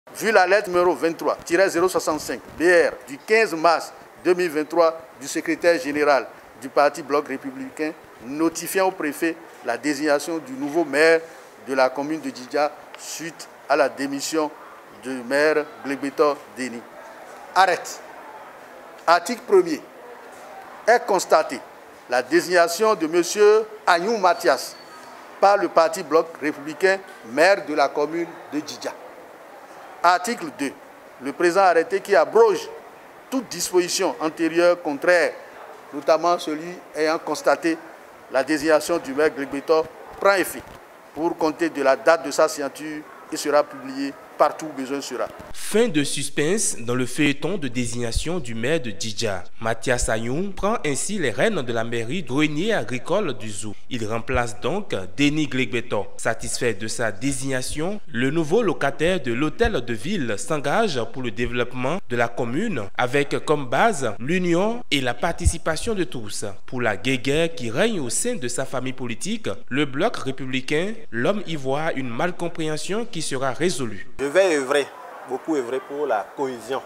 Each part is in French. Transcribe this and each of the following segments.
Vu la lettre numéro 23-065 BR du 15 mars 2023 du secrétaire général du Parti Bloc républicain notifiant au préfet la désignation du nouveau maire de la commune de Djidja suite à la démission du maire Glegbetor Déni. Arrête. Article 1er. Est constaté la désignation de M. Agnoum Mathias par le Parti Bloc républicain maire de la commune de Djidja. Article 2. Le présent arrêté qui abroge toute disposition antérieure contraire, notamment celui ayant constaté la désignation du maire Glegbetor, prend effet pour compter de la date de sa signature et sera publié partout où besoin sera. Fin de suspense dans le feuilleton de désignation du maire de Djidja. Mathias Agnoum prend ainsi les rênes de la mairie douanier agricole du Zou. Il remplace donc Déni Glegbetor. Satisfait de sa désignation, le nouveau locataire de l'hôtel de ville s'engage pour le développement de la commune avec comme base l'union et la participation de tous. Pour la guéguerre qui règne au sein de sa famille politique, le bloc républicain, l'homme y voit une malcompréhension qui sera résolue. Je vais œuvrer, beaucoup œuvrer pour la cohésion.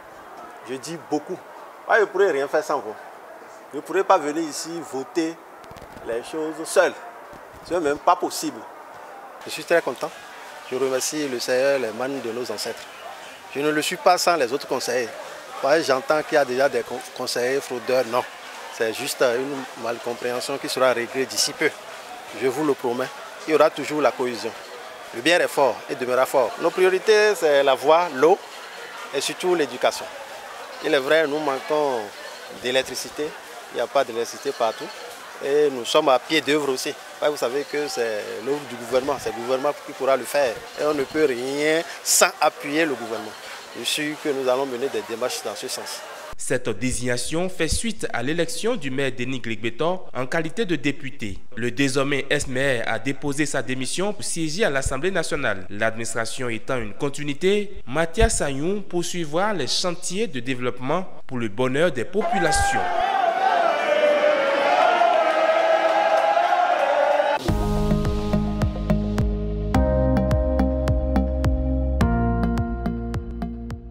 Je dis beaucoup. Moi, je ne pourrais rien faire sans vous. Je ne pourrais pas venir ici voter les choses seul. Ce n'est même pas possible. Je suis très content. Je remercie le Seigneur, les manes de nos ancêtres. Je ne le suis pas sans les autres conseillers. J'entends qu'il y a déjà des conseillers fraudeurs. Non, c'est juste une malcompréhension qui sera réglée d'ici peu. Je vous le promets. Il y aura toujours la cohésion. Le bien est fort et demeurera fort. Nos priorités, c'est la voie, l'eau et surtout l'éducation. Il est vrai, nous manquons d'électricité. Il n'y a pas d'électricité partout. Et nous sommes à pied d'œuvre aussi. Vous savez que c'est l'œuvre du gouvernement. C'est le gouvernement qui pourra le faire. Et on ne peut rien sans appuyer le gouvernement. Je suis sûr que nous allons mener des démarches dans ce sens. Cette désignation fait suite à l'élection du maire Déni Glegbetor en qualité de député. Le désormais ex-maire a déposé sa démission pour siéger à l'Assemblée nationale. L'administration étant une continuité, Mathias Agnoum poursuivra les chantiers de développement pour le bonheur des populations.